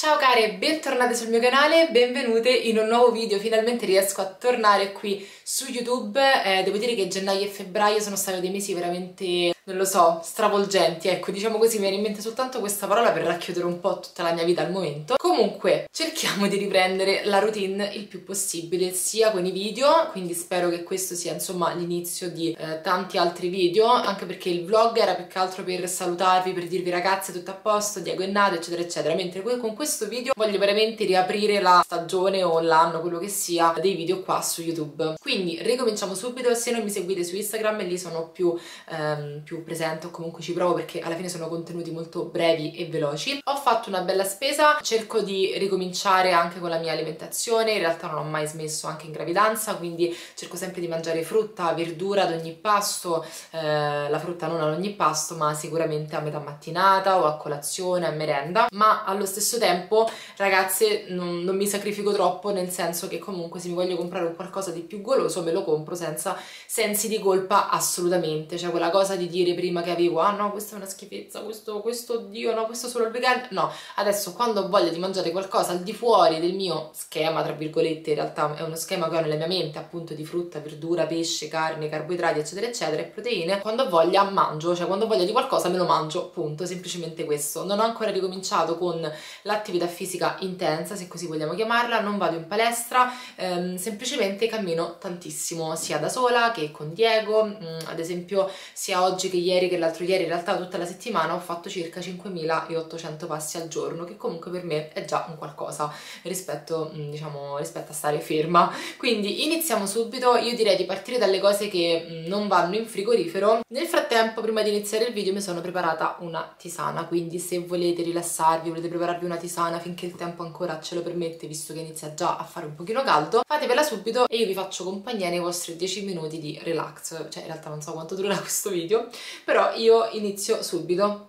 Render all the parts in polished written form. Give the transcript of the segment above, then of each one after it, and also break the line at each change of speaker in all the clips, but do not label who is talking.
Ciao care, bentornate sul mio canale, benvenute in un nuovo video. Finalmente riesco a tornare qui su YouTube. Devo dire che gennaio e febbraio sono stati dei mesi veramente, non lo so, stravolgenti, ecco, diciamo così. Mi viene in mente soltanto questa parola per racchiudere un po' tutta la mia vita al momento. Comunque, cerchiamo di riprendere la routine il più possibile, sia con i video, quindi spero che questo sia insomma l'inizio di tanti altri video, anche perché il vlog era più che altro per salutarvi, per dirvi ragazze tutto a posto, Diego è nato, eccetera eccetera, mentre con questo video voglio veramente riaprire la stagione o l'anno, quello che sia, dei video qua su YouTube. Quindi ricominciamo subito. Se non mi seguite su Instagram, lì sono più presente, o comunque ci provo, perché alla fine sono contenuti molto brevi e veloci. Ho fatto una bella spesa, cerco di ricominciare anche con la mia alimentazione. In realtà non ho mai smesso anche in gravidanza, quindi cerco sempre di mangiare frutta, verdura ad ogni pasto, la frutta non ad ogni pasto, ma sicuramente a metà mattinata o a colazione, a merenda. Ma allo stesso tempo, ragazze, non mi sacrifico troppo, nel senso che comunque se mi voglio comprare un qualcosa di più goloso me lo compro senza sensi di colpa assolutamente. Cioè quella cosa di dire prima che avevo ah no, questa è una schifezza, questo oddio, no, questo solo il vegan, no, adesso quando ho voglia di mangiare qualcosa al di fuori del mio schema, tra virgolette, in realtà è uno schema che ho nella mia mente, appunto, di frutta, verdura, pesce, carne, carboidrati eccetera eccetera e proteine, quando ho voglia mangio, cioè quando ho voglia di qualcosa me lo mangio, punto, semplicemente questo. Non ho ancora ricominciato con l'attività fisica intensa, se così vogliamo chiamarla, non vado in palestra, semplicemente cammino tantissimo, sia da sola che con Diego. Ad esempio sia oggi che ieri che l'altro ieri, in realtà tutta la settimana ho fatto circa 5.800 passi al giorno, che comunque per me è già un qualcosa rispetto, diciamo, rispetto a stare ferma. Quindi iniziamo subito. Io direi di partire dalle cose che non vanno in frigorifero. Nel frattempo, prima di iniziare il video, mi sono preparata una tisana, quindi se volete rilassarvi, volete prepararvi una tisana finché il tempo ancora ce lo permette, visto che inizia già a fare un pochino caldo, fatevela subito e io vi faccio compagnia nei vostri 10 minuti di relax. Cioè in realtà non so quanto durerà questo video, però io inizio subito.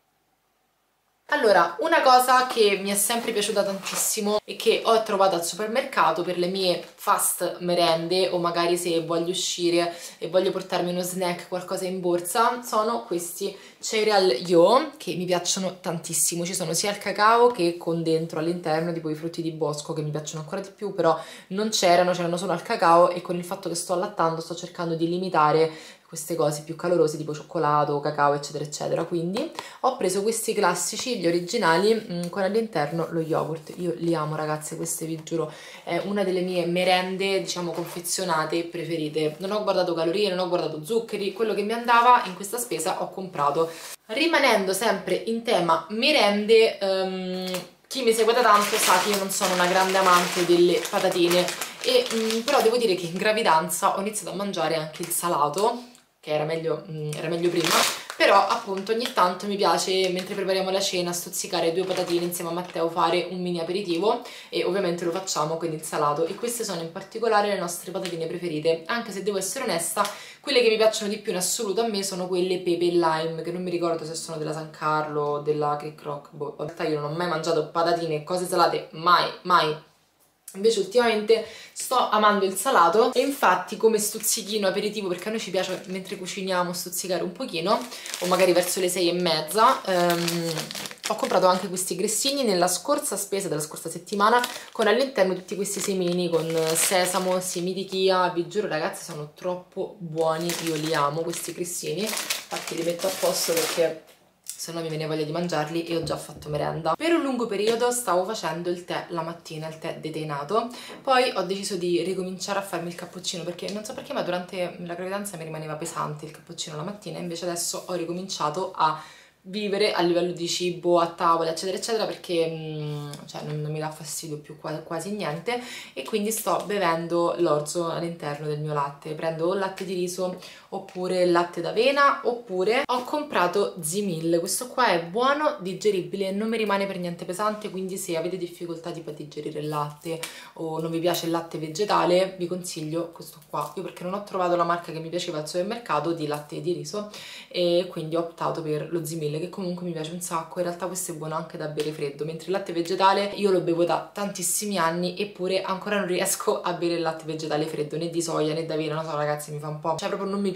Allora, una cosa che mi è sempre piaciuta tantissimo e che ho trovato al supermercato per le mie fast merende, o magari se voglio uscire e voglio portarmi uno snack, qualcosa in borsa, sono questi Cereal Yo, che mi piacciono tantissimo. Ci sono sia il cacao che con dentro all'interno tipo i frutti di bosco, che mi piacciono ancora di più, però non c'erano solo al cacao, e con il fatto che sto allattando sto cercando di limitare queste cose più calorose tipo cioccolato, cacao eccetera eccetera. Quindi ho preso questi classici, gli originali, con all'interno lo yogurt. Io li amo ragazze, queste vi giuro è una delle mie merende, diciamo, confezionate preferite. Non ho guardato calorie, non ho guardato zuccheri, quello che mi andava in questa spesa ho comprato. Rimanendo sempre in tema merende, chi mi segue da tanto sa che io non sono una grande amante delle patatine, però devo dire che in gravidanza ho iniziato a mangiare anche il salato, che era meglio prima, però appunto ogni tanto mi piace, mentre prepariamo la cena, stuzzicare 2 patatine insieme a Matteo, fare un mini aperitivo, e ovviamente lo facciamo con il salato. E queste sono in particolare le nostre patatine preferite, anche se devo essere onesta, quelle che mi piacciono di più in assoluto a me sono quelle pepe e lime, che non mi ricordo se sono della San Carlo o della Crick Rock, boh. In realtà io non ho mai mangiato patatine e cose salate, mai. Invece ultimamente sto amando il salato, e infatti come stuzzichino aperitivo, perché a noi ci piace mentre cuciniamo stuzzicare un pochino, o magari verso le 6:30, ho comprato anche questi grissini nella scorsa spesa della scorsa settimana, con all'interno tutti questi semini con sesamo, semi di chia. Vi giuro ragazzi, sono troppo buoni, io li amo questi grissini. Infatti li metto a posto perché se no mi viene voglia di mangiarli, e ho già fatto merenda. Per un lungo periodo stavo facendo il tè la mattina, il tè deteinato, poi ho deciso di ricominciare a farmi il cappuccino, perché non so perché ma durante la gravidanza mi rimaneva pesante il cappuccino la mattina, invece adesso ho ricominciato a vivere a livello di cibo a tavola eccetera eccetera, perché cioè non mi dà fastidio più quasi niente, e quindi sto bevendo l'orzo all'interno del mio latte. Prendo o latte di riso oppure latte d'avena, oppure ho comprato Zimil. Questo qua è buono, digeribile, non mi rimane per niente pesante, quindi se avete difficoltà tipo a digerire il latte o non vi piace il latte vegetale, vi consiglio questo qua. Io perché non ho trovato la marca che mi piaceva al supermercato di latte di riso, e quindi ho optato per lo Zimil, che comunque mi piace un sacco. In realtà questo è buono anche da bere freddo, mentre il latte vegetale io lo bevo da tantissimi anni, eppure ancora non riesco a bere il latte vegetale freddo, né di soia né d'avena, non so ragazzi, mi fa un po', cioè proprio non mi piace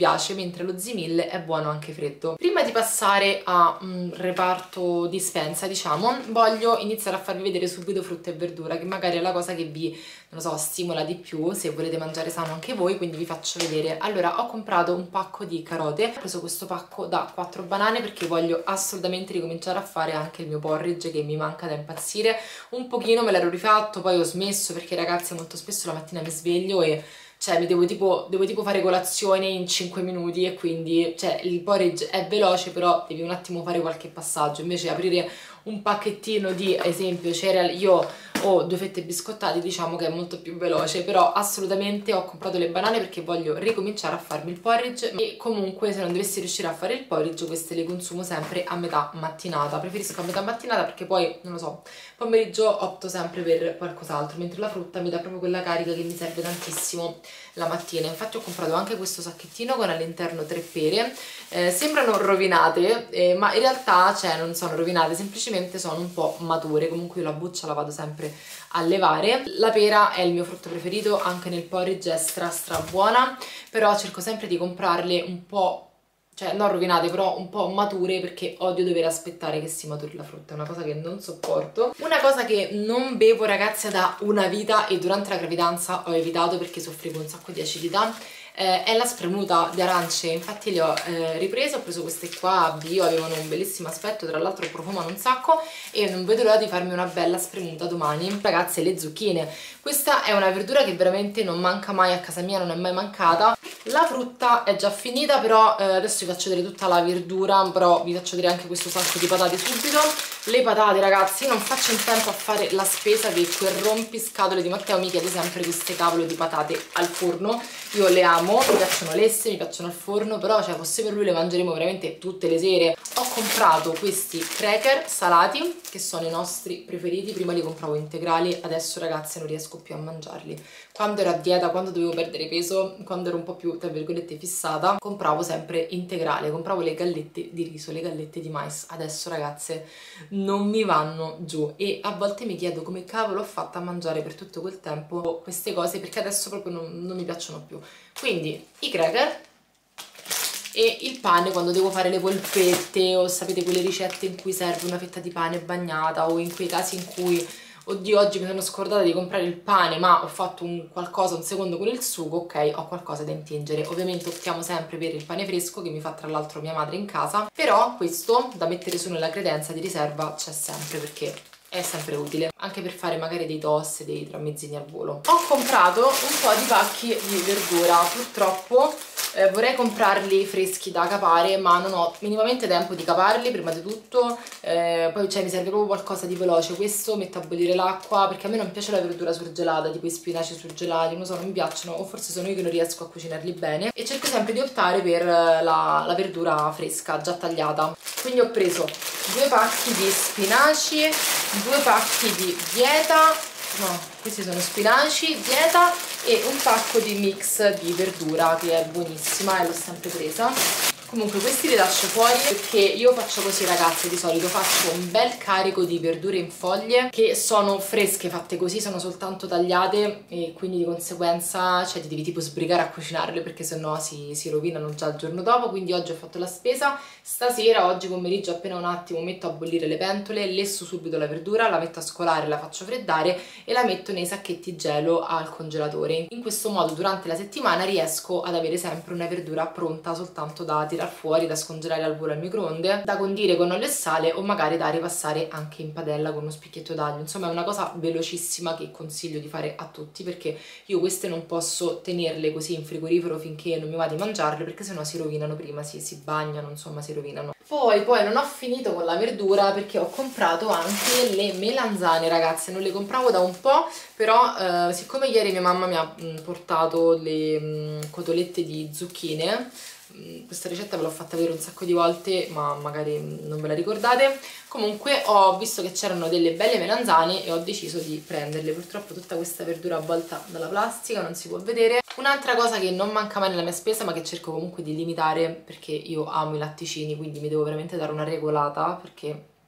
piace, mentre lo Zimil è buono anche freddo. Prima di passare a reparto dispensa, diciamo, voglio iniziare a farvi vedere subito frutta e verdura, che magari è la cosa che vi, non lo so, stimola di più se volete mangiare sano anche voi, quindi vi faccio vedere. Allora, ho comprato un pacco di carote, ho preso questo pacco da 4 banane perché voglio assolutamente ricominciare a fare anche il mio porridge che mi manca da impazzire. Un pochino me l'ero rifatto, poi ho smesso perché ragazzi molto spesso la mattina mi sveglio e cioè mi devo tipo fare colazione in 5 minuti e quindi cioè il porridge è veloce, però devi un attimo fare qualche passaggio. Invece aprire un pacchettino di, ad esempio, cereal, io ho 2 fette biscottate, diciamo che è molto più veloce, però assolutamente ho comprato le banane perché voglio ricominciare a farmi il porridge e comunque se non dovessi riuscire a fare il porridge queste le consumo sempre a metà mattinata. Preferisco a metà mattinata perché poi, non lo so, pomeriggio opto sempre per qualcos'altro, mentre la frutta mi dà proprio quella carica che mi serve tantissimo la mattina. Infatti ho comprato anche questo sacchettino con all'interno 3 pere, sembrano rovinate, ma in realtà cioè non sono rovinate, semplicemente sono un po' mature. Comunque io la buccia la vado sempre a levare. La pera è il mio frutto preferito, anche nel porridge è stra buona, però cerco sempre di comprarle un po', cioè non rovinate, però un po' mature, perché odio dover aspettare che si maturi la frutta, è una cosa che non sopporto. Una cosa che non bevo ragazzi da una vita e durante la gravidanza ho evitato perché soffrivo un sacco di acidità, è la spremuta di arance. Infatti le ho riprese, ho preso queste qua bio, avevano un bellissimo aspetto, tra l'altro profumano un sacco e non vedo l'ora di farmi una bella spremuta domani. Ragazze, le zucchine, questa è una verdura che veramente non manca mai a casa mia, non è mai mancata. La frutta è già finita, però adesso vi faccio vedere tutta la verdura, però vi faccio vedere anche questo sacco di patate subito. Le patate ragazzi, io non faccio in tempo a fare la spesa che quel rompiscatole di Matteo mi chiede sempre queste cavolo di patate al forno. Io le amo, mi piacciono lesse, mi piacciono al forno, però cioè fosse per lui le mangeremo veramente tutte le sere. Ho comprato questi cracker salati che sono i nostri preferiti, prima li compravo integrali, adesso ragazzi non riesco più a mangiarli. Quando ero a dieta, quando dovevo perdere peso, quando ero un po' più tra virgolette fissata, compravo sempre integrale, compravo le gallette di riso, le gallette di mais. Adesso ragazze non mi vanno giù e a volte mi chiedo come cavolo ho fatto a mangiare per tutto quel tempo queste cose, perché adesso proprio non mi piacciono più. Quindi i cracker e il pane quando devo fare le polpette, o sapete quelle ricette in cui serve una fetta di pane bagnata, o in quei casi in cui oddio oggi mi sono scordata di comprare il pane ma ho fatto un secondo con il sugo, ok, ho qualcosa da intingere. Ovviamente optiamo sempre per il pane fresco che mi fa tra l'altro mia madre in casa, però questo da mettere su nella credenza di riserva c'è sempre perché è sempre utile, anche per fare magari dei toast, dei tramezzini al volo. Ho comprato un po' di pacchi di verdura, purtroppo vorrei comprarli freschi da capare, ma non ho minimamente tempo di caparli prima di tutto, poi cioè, mi serve proprio qualcosa di veloce. Questo metto a bollire l'acqua, perché a me non piace la verdura surgelata, tipo i spinaci surgelati, non so, non mi piacciono, o forse sono io che non riesco a cucinarli bene, e cerco sempre di optare per la verdura fresca, già tagliata. Quindi ho preso 2 pacchi di spinaci, 2 pacchi di dieta, no, questi sono spinaci, dieta, e un pacco di mix di verdura che è buonissima e l'ho sempre presa. Comunque questi li lascio fuori perché io faccio così ragazze, di solito faccio un bel carico di verdure in foglie che sono fresche, fatte così, sono soltanto tagliate e quindi di conseguenza cioè ti devi tipo sbrigare a cucinarle perché sennò si rovinano già il giorno dopo. Quindi oggi ho fatto la spesa, stasera, oggi pomeriggio appena un attimo metto a bollire le pentole, lesso subito la verdura, la metto a scolare, la faccio freddare e la metto nei sacchetti gelo al congelatore. In questo modo durante la settimana riesco ad avere sempre una verdura pronta soltanto da tirar fuori, da scongelare al volo al microonde, da condire con olio e sale o magari da ripassare anche in padella con uno spicchietto d'aglio. Insomma è una cosa velocissima che consiglio di fare a tutti, perché io queste non posso tenerle così in frigorifero finché non mi va di mangiarle, perché sennò si rovinano prima, si bagnano, insomma si rovinano. Poi non ho finito con la verdura perché ho comprato anche le melanzane ragazze, non le compravo da un po', però siccome ieri mia mamma mi ha portato le cotolette di zucchine, questa ricetta ve l'ho fatta vedere un sacco di volte ma magari non ve la ricordate. Comunque ho visto che c'erano delle belle melanzane e ho deciso di prenderle. Purtroppo tutta questa verdura avvolta dalla plastica non si può vedere. Un'altra cosa che non manca mai nella mia spesa ma che cerco comunque di limitare, perché io amo i latticini, quindi mi devo veramente dare una regolata perché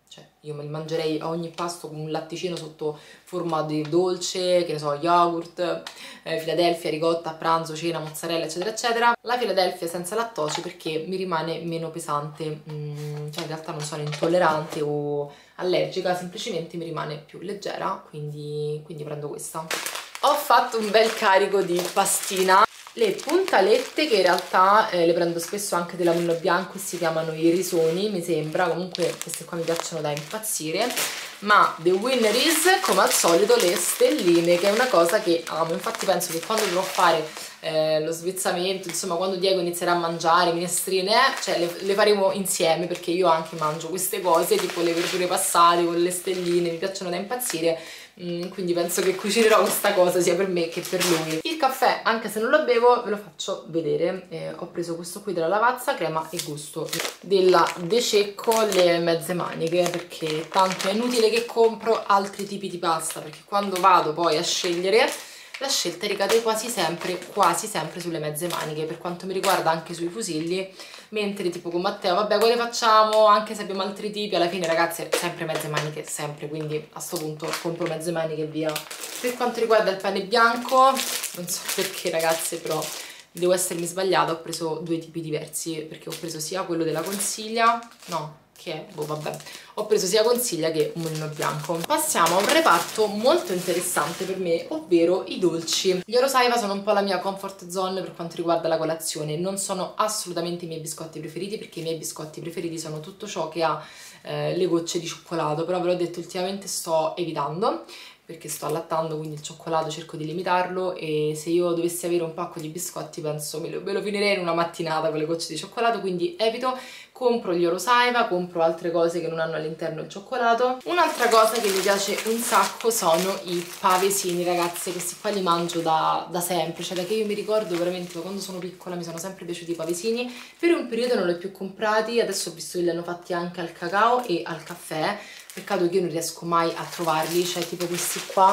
cioè io me li mangerei a ogni pasto con un latticino sotto forma di dolce, che ne so, yogurt, Philadelphia, ricotta a pranzo, cena, mozzarella, eccetera, eccetera. La Philadelphia senza lattosio perché mi rimane meno pesante, cioè in realtà non sono intollerante o allergica, semplicemente mi rimane più leggera, quindi prendo questa. Ho fatto un bel carico di pastina. Le puntalette che in realtà le prendo spesso anche della Mulino Bianco e si chiamano i risoni, mi sembra, comunque queste qua mi piacciono da impazzire, ma the winner is, come al solito, le stelline, che è una cosa che amo. Infatti penso che quando dovrò fare lo svizzamento, insomma quando Diego inizierà a mangiare minestrine, cioè le faremo insieme, perché io anche mangio queste cose, tipo le verdure passate con le stelline, mi piacciono da impazzire. Quindi penso che cucinerò questa cosa sia per me che per lui. Il caffè, anche se non lo bevo, ve lo faccio vedere. Ho preso questo qui della Lavazza, crema e gusto, della De Cecco, le mezze maniche, perché tanto è inutile che compro altri tipi di pasta, perché quando vado poi a scegliere la scelta ricade quasi sempre sulle mezze maniche, per quanto mi riguarda anche sui fusilli, mentre tipo con Matteo, vabbè, quale facciamo, anche se abbiamo altri tipi, alla fine ragazzi sempre mezze maniche, sempre, quindi a sto punto compro mezze maniche e via. Per quanto riguarda il pane bianco, non so perché ragazze, però devo essermi sbagliata, ho preso due tipi diversi, perché ho preso sia quello della consiglia, no, che è, boh vabbè, ho preso sia consiglia che un Mulino Bianco. Passiamo a un reparto molto interessante per me, ovvero i dolci. Gli Orosaiva sono un po' la mia comfort zone per quanto riguarda la colazione, non sono assolutamente i miei biscotti preferiti, perché i miei biscotti preferiti sono tutto ciò che ha le gocce di cioccolato, però ve l'ho detto, ultimamente sto evitando, perché sto allattando, quindi il cioccolato cerco di limitarlo, e se io dovessi avere un pacco di biscotti penso me lo finirei in una mattinata con le gocce di cioccolato, quindi evito. Compro gli Orosaiva, compro altre cose che non hanno all'interno il cioccolato. Un'altra cosa che mi piace un sacco sono i pavesini, ragazze. Questi qua li mangio da sempre, cioè da che io mi ricordo veramente, da quando sono piccola mi sono sempre piaciuti i pavesini. Per un periodo non li ho più comprati, adesso ho visto che li hanno fatti anche al cacao e al caffè. Peccato che io non riesco mai a trovarli, cioè tipo questi qua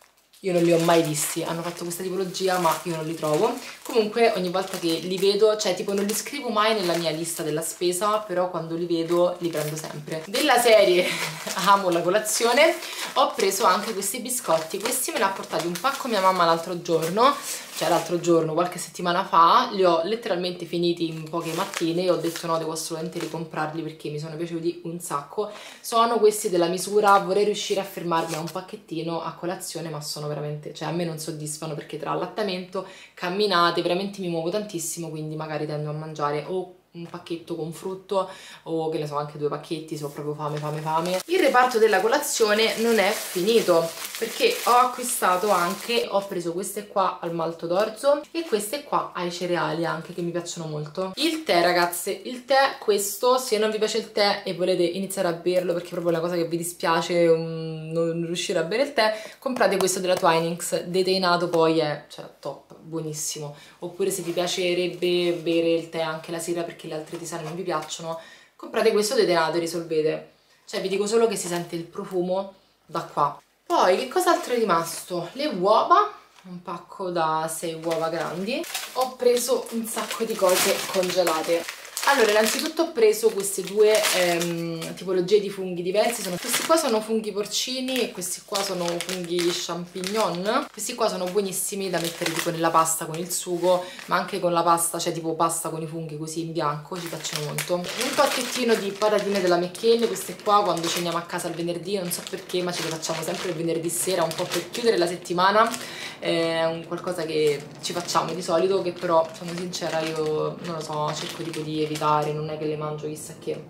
io non li ho mai visti, hanno fatto questa tipologia ma io non li trovo. Comunque ogni volta che li vedo, cioè tipo non li scrivo mai nella mia lista della spesa, però quando li vedo li prendo sempre. Della serie amo la colazione, ho preso anche questi biscotti. Questi me li ha portati un pacco mia mamma l'altro giorno, cioè l'altro giorno, qualche settimana fa. Li ho letteralmente finiti in poche mattine e ho detto no, devo assolutamente ricomprarli perché mi sono piaciuti un sacco. Sono questi della misura, vorrei riuscire a fermarmi a un pacchettino a colazione, ma sono veramente, cioè a me non soddisfano, perché tra allattamento, camminate, veramente mi muovo tantissimo, quindi magari tendo a mangiare o un pacchetto con frutto o che ne so, anche due pacchetti se ho proprio fame. Il reparto della colazione non è finito, perché ho acquistato anche, ho preso queste qua al malto d'orzo e queste qua ai cereali anche, che mi piacciono molto. Il tè, ragazze, il tè, questo, se non vi piace il tè e volete iniziare a berlo perché è proprio una cosa che vi dispiace non riuscire a bere il tè, comprate questo della Twinings, deteinato, poi è, cioè, top, buonissimo. Oppure se vi piacerebbe bere il tè anche la sera perché le altre tisane non vi piacciono, comprate questo detenato e risolvete. Cioè vi dico solo che si sente il profumo da qua. Poi che cos'altro è rimasto? Le uova, un pacco da 6 uova grandi. Ho preso un sacco di cose congelate. Allora, innanzitutto ho preso queste due tipologie di funghi diversi. Questi qua sono funghi porcini e questi qua sono funghi champignon. Questi qua sono buonissimi da mettere tipo nella pasta con il sugo, ma anche con la pasta, cioè tipo pasta con i funghi così in bianco, ci piacciono molto. Un pacchettino di patatine della McCain, queste qua quando ceniamo a casa il venerdì, non so perché, ma ce le facciamo sempre il venerdì sera, un po' per chiudere la settimana. È un qualcosa che ci facciamo di solito, che però, sono sincera, io non lo so, cerco tipo di evitare, non è che le mangio chissà che.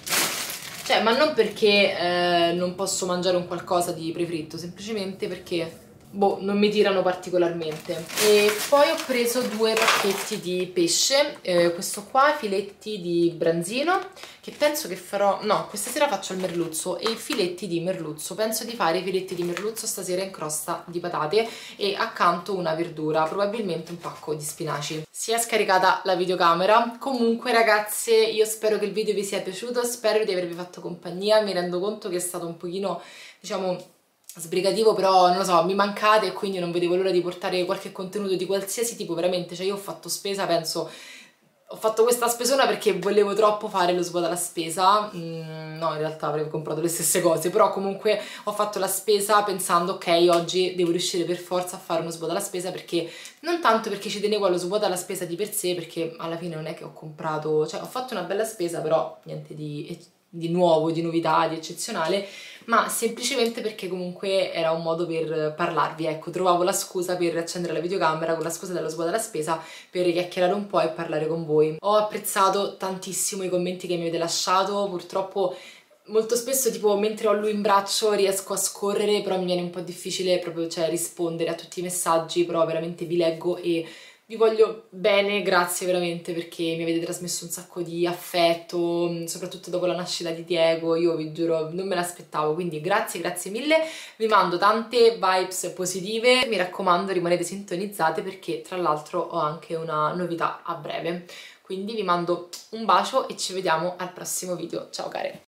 Cioè, ma non perché non posso mangiare un qualcosa di prefritto, semplicemente perché boh, non mi tirano particolarmente. E poi ho preso due pacchetti di pesce, questo qua, filetti di branzino, che penso che farò, no, questa sera faccio il merluzzo, e i filetti di merluzzo, penso di fare i filetti di merluzzo stasera in crosta di patate e accanto una verdura, probabilmente un pacco di spinaci. Si è scaricata la videocamera. Comunque ragazze, io spero che il video vi sia piaciuto, spero di avervi fatto compagnia, mi rendo conto che è stato un pochino, diciamo, sbrigativo, però non lo so, mi mancate e quindi non vedevo l'ora di portare qualche contenuto di qualsiasi tipo, veramente. Cioè io ho fatto spesa penso Ho fatto questa spesona perché volevo troppo fare lo svuota la spesa, no in realtà avrei comprato le stesse cose, però comunque ho fatto la spesa pensando ok oggi devo riuscire per forza a fare uno svuota la spesa, perché non tanto perché ci tenevo allo svuota la spesa di per sé, perché alla fine non è che ho comprato, cioè ho fatto una bella spesa però niente di nuovo, di novità, di eccezionale, ma semplicemente perché comunque era un modo per parlarvi, ecco, trovavo la scusa per accendere la videocamera con la scusa dello svuota la spesa per chiacchierare un po' e parlare con voi. Ho apprezzato tantissimo i commenti che mi avete lasciato, purtroppo molto spesso tipo mentre ho lui in braccio riesco a scorrere, però mi viene un po' difficile proprio cioè, rispondere a tutti i messaggi, però veramente vi leggo e vi voglio bene, grazie veramente perché mi avete trasmesso un sacco di affetto, soprattutto dopo la nascita di Diego, io vi giuro non me l'aspettavo, quindi grazie, grazie mille, vi mando tante vibes positive, mi raccomando rimanete sintonizzate perché tra l'altro ho anche una novità a breve, quindi vi mando un bacio e ci vediamo al prossimo video, ciao care!